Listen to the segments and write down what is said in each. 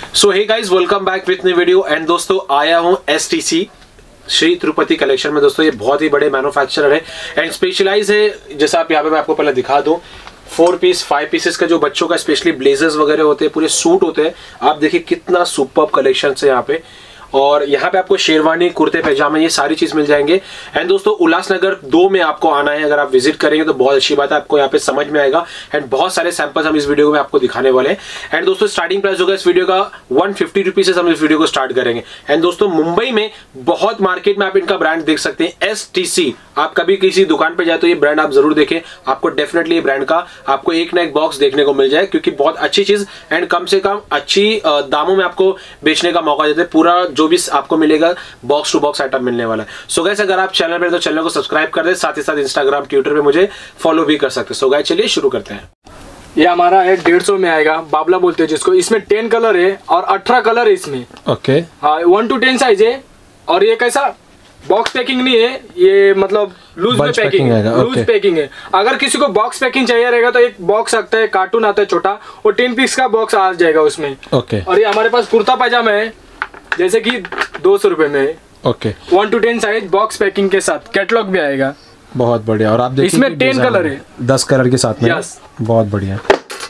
So hey guys, welcome back with new video. And दोस्तों आया हूँ STC श्री तिरुपति कलेक्शन में। दोस्तों ये बहुत ही बड़े मैन्युफैक्चरर है एंड स्पेशलाइज है। जैसा आप यहाँ पे मैं आपको पहले दिखा दूं, 4 पीस 5 पीसेस का जो बच्चों का स्पेशली ब्लेजर्स वगैरह होते हैं, पूरे सूट होते हैं। आप देखिए कितना सुपर्ब कलेक्शन है यहाँ पे। और यहाँ पे आपको शेरवानी, कुर्ते पैजामे, ये सारी चीज मिल जाएंगे। एंड दोस्तों उल्लासनगर 2 में आपको आना है। अगर आप विजिट करेंगे तो बहुत अच्छी बात है, आपको यहाँ पे समझ में आएगा। एंड बहुत सारे सैंपल्स हम इस वीडियो में आपको दिखाने वाले हैं। एंड दोस्तों स्टार्टिंग प्राइस होगा इस वीडियो का 150 रुपीज से हम इस वीडियो को स्टार्ट करेंगे। एंड दोस्तों मुंबई में बहुत मार्केट में आप इनका ब्रांड देख सकते हैं, STC। आप कभी किसी दुकान पे जाए तो ये ब्रांड आप जरूर देखें, आपको डेफिनेटली ये ब्रांड का आपको एक ना एक बॉक्स देखने को मिल जाए, क्योंकि बहुत अच्छी चीज एंड कम से कम अच्छी दामों में आपको बेचने का मौका देते हैं। पूरा जो भी आपको मिलेगा बॉक्स टू बॉक्स आइटम मिलने वाला है। सो गाइस, अगर आप चैनल पर तो चैनल को सब्सक्राइब कर दे, साथ ही साथ इंस्टाग्राम, ट्विटर पे मुझे फॉलो भी कर सकते हैं। सो गाइस चलिए शुरू करते हैं। ये हमारा है 150 में आएगा, बाबला बोलते हैं जिसको। इसमें 10 कलर है और 18 कलर है इसमें। ओके हाँ, 1 to 10 साइज है। और ये कैसा बॉक्स पैकिंग नहीं है, ये मतलब लूज में पैकिंग है, लूज पैकिंग है। अगर किसी को बॉक्स पैकिंग चाहिए रहेगा तो एक बॉक्स आता है, कार्टून आता है छोटा, और 10 पीस का बॉक्स आ जाएगा उसमें। ओके। और ये हमारे पास कुर्ता पैजामा है, जैसे कि 200 रुपए में। Okay. 1 to 10 size box packing के साथ, कैटलॉग भी आएगा। बहुत बढ़िया। और आप देखिए इसमें 10 कलर है, 10 कलर के साथ में। यस, बहुत बढ़िया।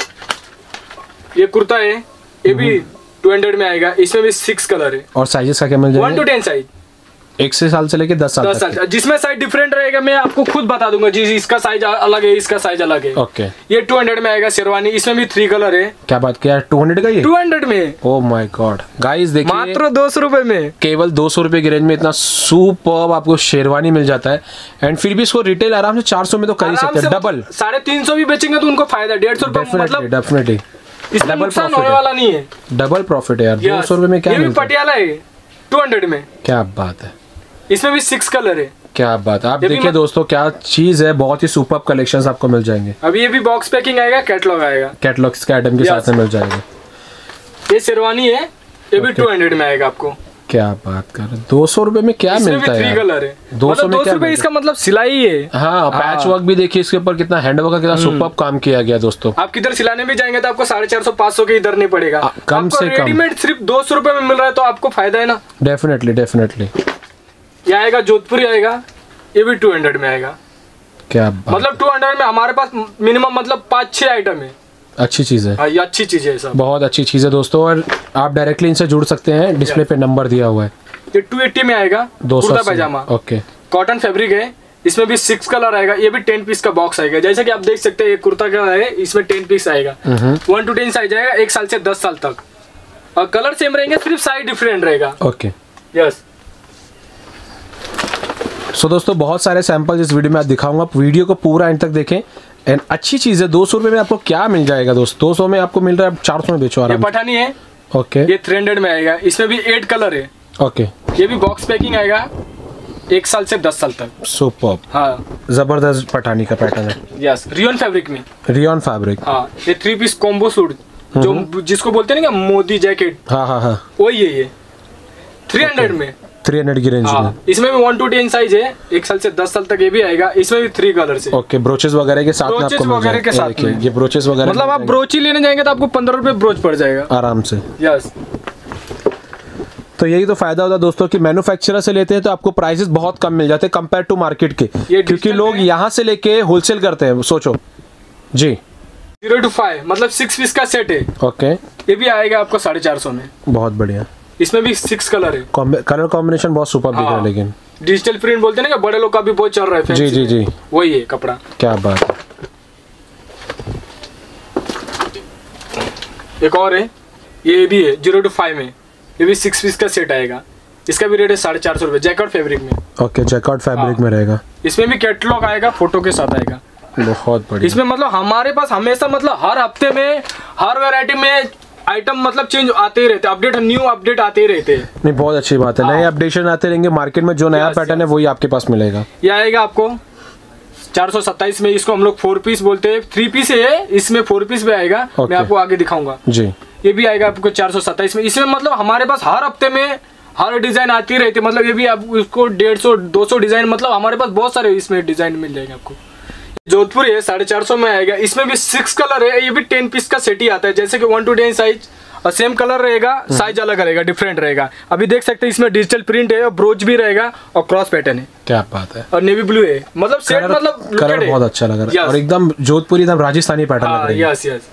ये कुर्ता है, ये भी 200 में आएगा। इसमें भी 6 कलर है। और साइजेस का क्या मिल जाएगा? 1 to 10 साइज, 1 साल से लेके 10 साल। जिसमें साइज डिफरेंट रहेगा मैं आपको खुद बता दूंगा जी। इसका साइज अलग है, इसका साइज अलग है। ओके। ये 200 में आएगा शेरवानी। इसमें भी 3 कलर है। क्या बात किया, 200 का ये? 200 में। ओह माय गॉड गाइस, देखिए मात्र 200 रुपए में, केवल 200 रुपए की रेंज में इतना सुपर्ब आपको शेरवानी मिल जाता है। एंड फिर भी इसको रिटेल आराम से 400 में तो कर ही सकते हैं। डबल 350 भी बेचेंगे तो उनको फायदा। 150 रुपए मतलब डेफिनेटली इसमें नुकसान होने वाला नहीं है। डबल प्रॉफिट है यार। 200 रुपए में क्या मिलता है? ये भी पटियाला है 200 में। क्या बात है। इसमें भी 6 कलर है। क्या बात है। आप देखिए दोस्तों क्या चीज है, बहुत ही सुपर्ब कलेक्शंस आपको मिल जाएंगे। अभी ये भी बॉक्स पैकिंग आएगा, कैटलॉग आएगा, कैटलॉग के आइटम के साथ में मिल जाएगा। ये शेरवानी है, ये भी 200 में आएगा आपको। क्या बात कर रहे हैं, 200 रुपए में क्या मिलता है? 3 कलर है। 200 में क्या रुपए इसका मतलब सिलाई है। हाँ, पैच वर्क भी देखिए इसके ऊपर, कितना हैंडवर्क का कितना सुपर्ब काम किया गया दोस्तों। आप किधर सिलाने भी जाएंगे तो आपको 450-500 के इधर नहीं पड़ेगा। कम से कम रेडीमेड सिर्फ 200 रुपए में मिल रहा है तो आपको फायदा है ना। डेफिनेटली। ये आएगा जोधपुरी आएगा, ये भी 200 में आएगा। क्या बात, मतलब 200 में हमारे पास मिनिमम मतलब 5-6 आइटम है। अच्छी चीज है। ये अच्छी चीज है, सब बहुत अच्छी चीज है दोस्तों। और आप डायरेक्टली इनसे जुड़ सकते हैं, डिस्प्ले पे नंबर दिया हुआ है। ये 280 में आएगा, kurta pyjama. Okay. Cotton fabric है, इसमें भी 6 कलर आएगा। ये भी 10 पीस का बॉक्स आएगा। जैसे कि आप देख सकते हैं, ये कुर्ता का है, इसमें 10 पीस आएगा। 1 to 10 साइज आएगा, 1 साल से 10 साल तक। और कलर सेम रहेंगे, सिर्फ साइज डिफरेंट रहेगा। Okay, yes. सो दोस्तों बहुत सारे सैंपल इस वीडियो में आज दिखाऊंगा, आप वीडियो को पूरा एंड तक देखें। एंड अच्छी चीज है। 200 रुपए में आपको क्या मिल जाएगा दोस्त? 200 में आपको मिल रहा है, 400 में बेचो आराम। ये पठानी है। ओके। ये 300 में आएगा। इसमें भी 8 कलर है। ओके। ये भी बॉक्स पैकिंग आएगा, 1 साल से 10 साल तक। सुपर्ब। हाँ, जबरदस्त पठानी का पैटर्न है। यस, रियन फैब्रिक में। Rayon fabric. हाँ, ये 3 पीस कॉम्बो सूट, जो जिसको बोलते हैं ना मोदी जैकेट। हाँ, वही है ये। 300 में, 300 की रेंज में। इसमें भी 1 to 10 साइज है, 1 साल से 10 साल तक ये भी आएगा। इसमें भी 3 कलर से। ओके। ब्रोचेस वगैरह के साथ में आपको मिल जाएगा। ये ब्रोचेस वगैरह, मतलब आप ब्रोची लेने जाएंगे तो आपको 15 रुपए ब्रोच पड़ जाएगा आराम से। यस। तो यही तो फायदा होता है दोस्तों कि मैन्युफैक्चरर से लेते हैं तो आपको प्राइसेस बहुत कम मिल जाते हैं कंपेयर टू मार्केट के, क्योंकि लोग यहाँ से लेके होलसेल करते हैं। सोचो जी। 0 to 5 मतलब 6 पीस का सेट है। ओके। ये भी आएगा आपको 450 में। बहुत बढ़िया। इसमें भी 6 कलर है। कलर कॉम्बिनेशन बहुत सुपर दिख रहा है। लेकिन डिजिटल प्रिंट बोलते हैं ना, बड़े लोग का भी बहुत चल रहा है। जी, वही है कपड़ा। क्या बात है। एक और है, ये भी है 0 to 5 में। ये भी 6 पीस का सेट आएगा। इसका भी रेट है 450 रुपए, जैकेट फैब्रिक में। ओके, जैकेट फैब्रिक में रहेगा। इसमें भी कैटलॉग आएगा, फोटो के साथ आएगा। बहुत बढ़िया। इसमें मतलब हमारे पास हमेशा मतलब हर हफ्ते में हर वैरायटी में आइटम मतलब चेंज आते ही रहते, अपडेट न्यू अपडेट आते ही रहते हैं। नहीं, बहुत अच्छी बात है। नए अपडेशन आते रहेंगे मार्केट में, जो नया पैटर्न है वही आपके पास मिलेगा। ये आएगा आपको 427 में। इसको हम लोग 4 पीस बोलते हैं। 3 पीस है, इसमें 4 पीस भी आएगा। मैं आपको आगे दिखाऊंगा जी। ये भी आएगा आपको 427 में। इसमें मतलब हमारे पास हर हफ्ते में हर डिजाइन आती रहती है। मतलब ये भी आप उसको 150-200 डिजाइन, मतलब हमारे पास बहुत सारे इसमें डिजाइन मिल जाएंगे आपको। जोधपुरी है 450 में आएगा। इसमें भी 6 कलर है। ये भी 10 पीस का सेट ही आता है, जैसे कि 1 to 10 साइज और सेम कलर रहेगा, साइज अलग रहेगा, डिफरेंट रहेगा। अभी देख सकते हैं इसमें डिजिटल प्रिंट है, ब्रोच भी रहेगा और क्रॉस पैटर्न है। क्या बात है। और नेवी ब्लू है, मतलब सेट मतलब कलर बहुत अच्छा लग रहा है और एकदम जोधपुरी एकदम राजस्थानी पैटर्न लग रहा है। Yes yes.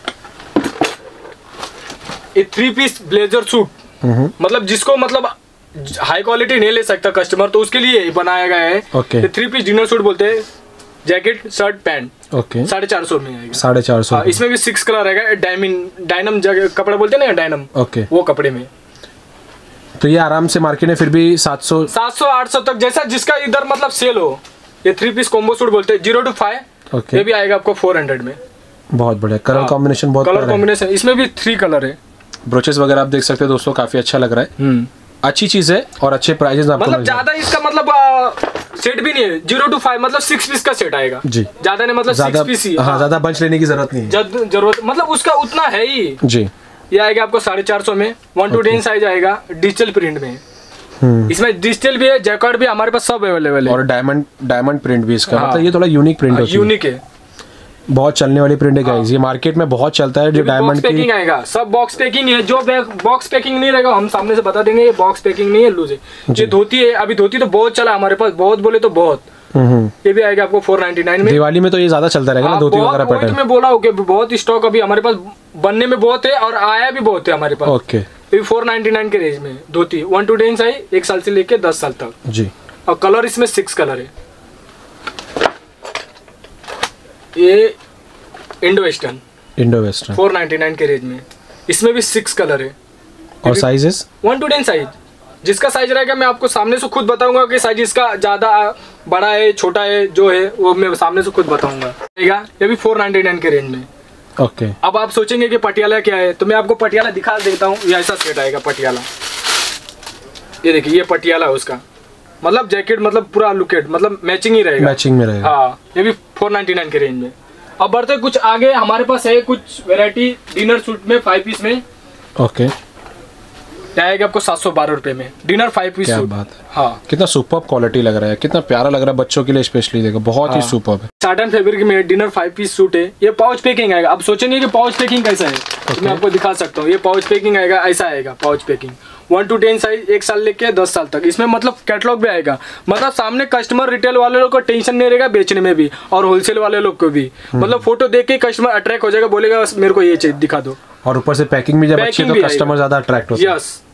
ये 3 पीस ब्लेजर सूट, मतलब जिसको मतलब हाई क्वालिटी नहीं ले सकता कस्टमर, तो उसके लिए बनाया गया है। ओके। 3 पीस डिनर सूट बोलते हैं, जैकेट शर्ट पैंट। ओके। 450 में आएगा। 450। इसमें भी 6 कलर रहेगा, डायनम कपड़ा बोलते हैं ना, डायनम। ओके। वो कपड़े में तो ये आराम से मार्केट में फिर भी 700-800 तक, जैसा जिसका इधर मतलब सेल हो। ये 3 पीस कॉम्बो सूट बोलते हैं, 0 to 5। ओके। ये भी आएगा आपको 400 में। बहुत बढ़िया कलर कॉम्बिनेशन, बहुत कलर कॉम्बिनेशन। इसमें भी 3 कलर है। ब्रोचेस वगैरह आप देख सकते हैं दोस्तों, काफी अच्छा लग रहा है। अच्छी चीज है और अच्छे प्राइजेस आपको मतलब ज्यादा इसका मतलब सेट भी नहीं है। 0 to 5 मतलब 6 पीस का सेट आएगा जी, ज्यादा नहीं, मतलब 6 पीस ही। हाँ, ज्यादा बंच लेने की जरूरत नहीं है, जरूरत मतलब उसका उतना है ही जी। ये आएगा आपको 450 में। 1 to 10 साइज आएगा, डिजिटल प्रिंट में। इसमें डिजिटल भी है, जैकेट भी हमारे पास सब अवेलेबल है। और डायमंड प्रिंट भी इसका, मतलब ये थोड़ा यूनिक प्रिंट है। यूनिक है, बहुत चलने वाली प्रिंट है गाइस। ये मार्केट में बहुत चलता है जो डायमंड की। पैकिंग आएगा, सब बॉक्स पैकिंग है। जो बॉक्स पैकिंग नहीं रहेगा हम सामने से बता देंगे, ये बॉक्स पैकिंग नहीं है, लूज है। ये धोती है, अभी धोती तो बहुत चला हमारे पास, बहुत बोले तो बहुत। ये भी आएगा आपको 499 में। दिवाली में तो ये ज्यादा चलता रहेगा ना, धोती वगैरह पैटर्न में बोला होगा, बहुत स्टॉक अभी हमारे पास बनने में बहुत है और आया भी बहुत है हमारे पास। ओके। ये 499 के रेंज में धोती 1 to 10 साइज, 1 साल से लेके 10 साल तक जी। और कलर इसमें 6 कलर है। ये इंडो वेस्टर्न 499 के रेंज में, इसमें भी 6 कलर है। और साइजेस 1 to 10 साइज, जिसका साइज रहेगा मैं आपको सामने से खुद बताऊंगा कि साइज इसका ज्यादा बड़ा है छोटा है, जो है वो मैं सामने से खुद बताऊंगा। ये भी 499 के रेंज में। ओके। अब आप सोचेंगे कि पटियाला क्या है, तो मैं आपको पटियाला दिखा देता हूँ। ये ऐसा सेट आएगा पटियाला, ये देखिए, ये पटियाला है उसका, मतलब जैकेट मतलब पूरा लुकेट, मतलब मैचिंग ही रहेगा, मैचिंग में रहेगा। हाँ, ये भी 499 के रेंज में। अब बढ़ते कुछ आगे, हमारे पास है कुछ वैरायटी डिनर सूट में 5 पीस में। ओके। आएगा आपको 712 रुपए में डिनर 5 पीस सूट। बात है। हाँ, कितना सुपर्ब क्वालिटी लग रहा है, कितना प्यारा लग रहा है बच्चों के लिए स्पेशली, देखो बहुत ही सुपर्ब है। साटन फैब्रिक में डिनर 5 पीस सूट है। ये पाउच पैकिंग आएगा। अब सोचेंगे कि पाउच पैकिंग कैसा है, तो मैं आपको दिखा सकता हूँ। ये पाउच पैकिंग आएगा, ऐसा आएगा पाउच पैकिंग। 1 to 10 साइज, 1 साल लेके 10 साल तक। इसमें मतलब कैटलॉग भी आएगा, मतलब सामने कस्टमर रिटेल वाले लोग को टेंशन नहीं रहेगा बेचने में भी, और होलसेल वाले लोग को भी। मतलब फोटो देख के कस्टमर अट्रैक्ट हो जाएगा, बोलेगा बस मेरे को ये चाहिए, दिखा दो। और ऊपर से पैकिंग भी जब अच्छी है तो कस्टमर ज्यादा अट्रैक्ट होता है। यस।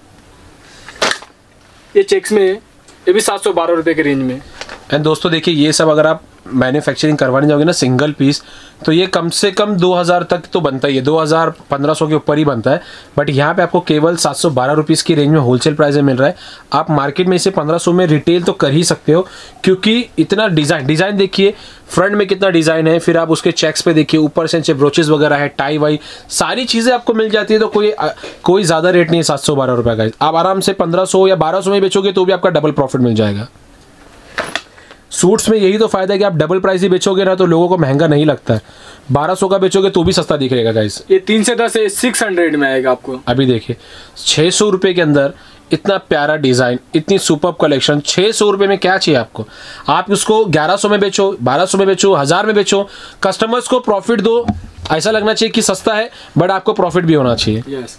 ये चेक्स में, ये भी 712 रुपए के रेंज में। एंड दोस्तों देखिए, ये सब अगर आप मैन्युफैक्चरिंग करवाने जाओगे ना सिंगल पीस, तो ये कम से कम 2000 तक तो बनता ही है, 2000-1500 के ऊपर ही बनता है। बट यहाँ पे आपको केवल 712 रुपीज़ की रेंज में होलसेल प्राइस में मिल रहा है। आप मार्केट में इसे 1500 में रिटेल तो कर ही सकते हो, क्योंकि इतना डिज़ाइन देखिए, फ्रंट में कितना डिज़ाइन है, फिर आप उसके चेक्स पे देखिए, ऊपर से ब्रोचेस वगैरह है, टाई वाई सारी चीज़ें आपको मिल जाती है। तो कोई ज़्यादा रेट नहीं है 712 रुपये का। आप आराम से 1500 या 1200 में बेचोगे तो भी आपका डबल प्रॉफिट मिल जाएगा। सूट्स में यही तो फायदा है कि आप डबल प्राइस ही बेचोगे ना तो लोगों को महंगा नहीं लगता है। 1200 का बेचोगे तो भी सस्ता दिखेगा गाइस। ये 3 से 10 है, 600 में आएगा आपको। अभी देखिए 600 रुपये के अंदर इतना प्यारा डिजाइन, इतनी सुपर्ब कलेक्शन। 600 रुपये में क्या चाहिए आपको? आप उसको 1100 में बेचो, 1200 में बेचो, 1000 में बेचो, कस्टमर्स को प्रॉफिट दो। ऐसा लगना चाहिए कि सस्ता है बट आपको प्रॉफिट भी होना चाहिए। यस।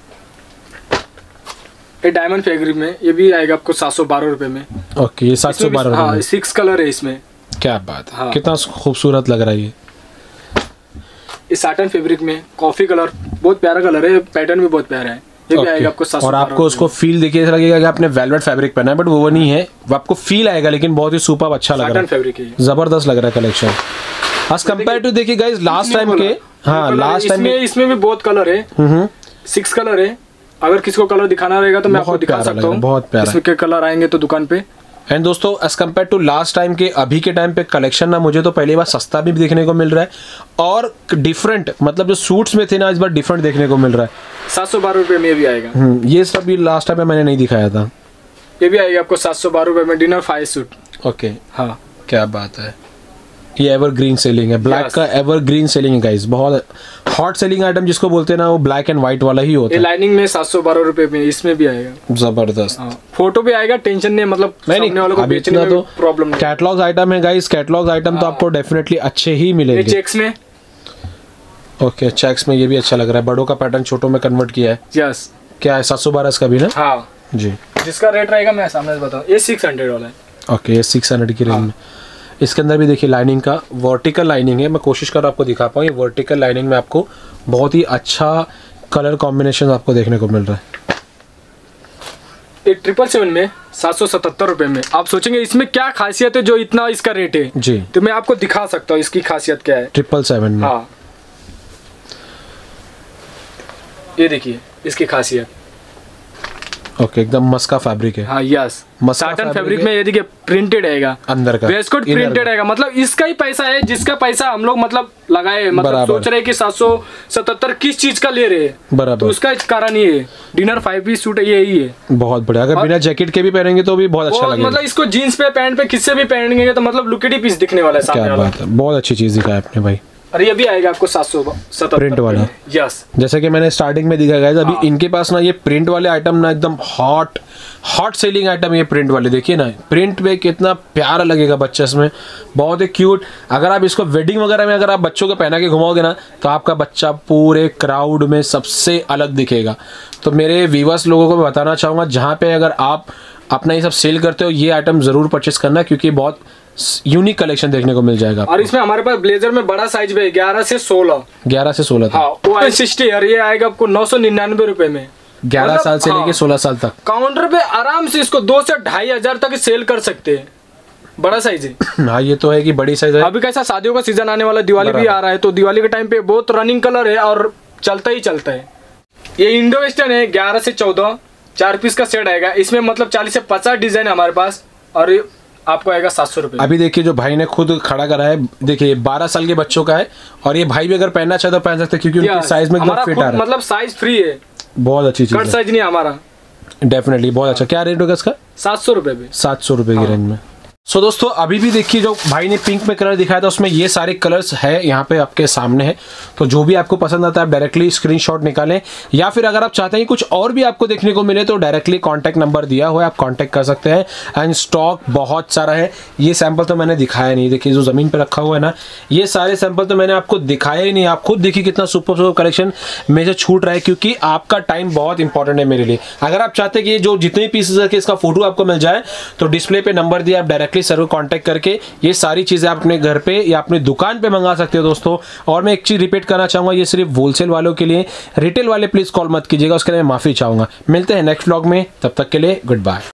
ये डायमंड फैब्रिक में, ये भी आएगा आपको 712 रुपए में। ओके, ये 712 रुपए। हाँ, 6 कलर है इसमें। क्या बात है। हाँ। कितना खूबसूरत लग रहा है ये साटन फैब्रिक में कॉफी कलर, बहुत प्यारा कलर है, पैटर्न भी बहुत प्यारा है। ये भी आएगा आपको 712। और आपको उसको फील देखिए, ऐसा लगेगा कि आपने वेलवेट फैब्रिक पहना है, बट वो नहीं है, वो आपको फील आएगा, लेकिन बहुत ही सुपर्ब अच्छा लग रहा है, फैब्रिक है, जबरदस्त लग रहा है कलेक्शन एज कंपेयर टू। देखिए गाइस लास्ट टाइम के, हाँ लास्ट टाइम में इसमें भी बहुत कलर है, 6 कलर है। अगर किसी को कलर दिखाना रहेगा तो मैं आपको दिखा सकता हूँ, बहुत प्यारा इसमें के कलर आएंगे तो दुकान पे। एंड दोस्तों as compare to last time के अभी के टाइम पे कलेक्शन ना मुझे तो पहली बार सस्ता भी देखने को मिल रहा है और डिफरेंट, मतलब जो सूट्स में थे ना इस बार डिफरेंट देखने को मिल रहा है। 712 रुपए में भी आएगा। ये सब भी लास्ट टाइम में मैंने नहीं दिखाया था। ये भी आएगा आपको 712 रुपए में, डिनर 5 सूट। ओके, हाँ क्या बात है। ये एवरग्रीन सेलिंग है, ब्लैक का एवरग्रीन सेलिंग है गाइस। बहुत हॉट सेलिंग आइटम जिसको बोलते हैं ना, वो ब्लैक एंड व्हाइट वाला ही होता है। लाइनिंग में 712 रुपए में इसमें भी आएगा, जबरदस्त। फोटो भी आएगा, टेंशन नहीं, मतलब नहीं वालों को बेचने में तो प्रॉब्लम नहीं। कैटलॉग आइटम है गाइस, कैटलॉग आइटम तो आपको डेफिनेटली अच्छे ही मिलेंगे। चेक्स में ओके, चेक्स में ये भी अच्छा लग रहा है, बड़ों का पैटर्न छोटों में कन्वर्ट किया है। यस। क्या है 712 इसका भी ना? हाँ जी। जिसका रेट रहेगा मैं सामने से बताऊँ, ये 600 वाला है। ओके, ये 600 की रेंज में। इसके अंदर भी देखिए लाइनिंग का वर्टिकल लाइनिंग है, मैं कोशिश कर रहा हूँ आपको दिखा पाऊँ। ये वर्टिकल लाइनिंग में आपको बहुत ही अच्छा कलर कॉम्बिनेशन आपको देखने को मिल रहा है। एक 777 में 777 रुपए में। आप सोचेंगे इसमें क्या खासियत है जो इतना इसका रेट है जी, तो मैं आपको दिखा सकता हूँ इसकी खासियत क्या है। 777 में। हाँ, ये देखिए इसकी खासियत। ओके, एकदम मस्का फैब्रिक है। हाँ यस, साटन फैब्रिक में ये देखिए प्रिंटेड रहेगा, अंदर का वेस्टकोट प्रिंटेड रहेगा। मतलब इसका ही पैसा है जिसका पैसा हम लोग मतलब लगाए, मतलब सोच रहे हैं कि 777 किस चीज का ले रहे हैं, बराबर, तो उसका कारण ये है। डिनर 5 पीस सूट यही है, बहुत बढ़िया। अगर बिना जैकेट के भी पहनेंगे तो भी बहुत अच्छा लगेगा। मतलब इसको जीन्स पे पैंट पे किससे भी पहनेंगे तो मतलब लुकेटी पीस दिखने वाला है सामने वाला। क्या बात है, बहुत अच्छी चीज दिखाया आपने भाई। और ये भी आएगा आपको 777 प्रिंट वाला। यस, जैसे कि मैंने स्टार्टिंग में दिखाया गया, अभी इनके पास ना ये प्रिंट वाले आइटम ना एकदम हॉट सेलिंग आइटम। ये प्रिंट वाले देखिए ना, प्रिंट में कितना प्यारा लगेगा बच्चा इसमें, बहुत ही क्यूट। अगर आप इसको वेडिंग वगैरह में अगर आप बच्चों को पहना के घुमाओगे ना तो आपका बच्चा पूरे क्राउड में सबसे अलग दिखेगा। तो मेरे व्यूअर्स लोगों को मैं बताना चाहूँगा, जहाँ पे अगर आप अपना ये सब सेल करते हो, ये आइटम जरूर परचेस करना, क्योंकि बहुत यूनिक कलेक्शन देखने को मिल जाएगा। और इसमें हमारे पास ब्लेजर में बड़ा साइज में 11 से 16 था। हाँ, वो 60 और ये आएगा आपको 999 रुपए में। 11 साल से लेके 16 साल तक काउंटर पे आराम से इसको 2 से 2,500 तक सेल कर सकते हैं। बड़ा साइज है। हाँ, ये तो है कि बड़ी साइज है। अभी कैसा शादियों का सीजन आने वाला, दिवाली भी आ रहा है, तो दिवाली के टाइम पे बहुत रनिंग कलर है और चलता ही चलता है। ये इंडो वेस्टर्न है, 11 से 14 4 पीस का सेट आएगा। इसमें मतलब 40 से 50 डिजाइन है हमारे पास, और आपको आएगा 700 रुपए। अभी देखिए जो भाई ने खुद खड़ा करा है, देखिए 12 साल के बच्चों का है, और ये भाई भी अगर पहनना चाहे तो पहन सकते हैं, क्योंकि उनकी साइज में एकदम फिट आ रहा है। मतलब साइज फ्री है, बहुत अच्छी चीज है। कट साइज नहीं हमारा, डेफिनेटली बहुत अच्छा। क्या रेट होगा इसका? 700 रुपए पे। 700 रुपए की रेंज में। सो दोस्तों, अभी भी देखिए जो भाई ने पिंक में कलर दिखाया था, उसमें ये सारे कलर्स है यहाँ पे आपके सामने है। तो जो भी आपको पसंद आता है आप डायरेक्टली स्क्रीनशॉट निकालें, या फिर अगर आप चाहते हैं कुछ और भी आपको देखने को मिले तो डायरेक्टली कॉन्टैक्ट नंबर दिया हुआ है, आप कॉन्टैक्ट कर सकते हैं। एंड स्टॉक बहुत सारा है। ये सैंपल तो मैंने दिखाया नहीं, देखिए जो ज़मीन पर रखा हुआ है ना, ये सारे सैंपल तो मैंने आपको दिखाया ही नहीं। आप खुद देखिए कितना सुपर कलेक्शन मेरे से छूट रहा है, क्योंकि आपका टाइम बहुत इंपॉर्टेंट है मेरे लिए। अगर आप चाहते हैं कि जो जितने पीसेस है इसका फोटो आपको मिल जाए, तो डिस्प्ले पे नंबर दिया, आप डायरेक्टली सर को कॉन्टैक्ट करके ये सारी चीजें आप अपने घर पे या अपनी दुकान पे मंगा सकते हो दोस्तों। और मैं एक चीज रिपीट करना चाहूंगा, ये सिर्फ होलसेल वालों के लिए, रिटेल वाले प्लीज कॉल मत कीजिएगा, उसके लिए मैं माफी चाहूंगा। मिलते हैं नेक्स्ट व्लॉग में, तब तक के लिए गुड बाय।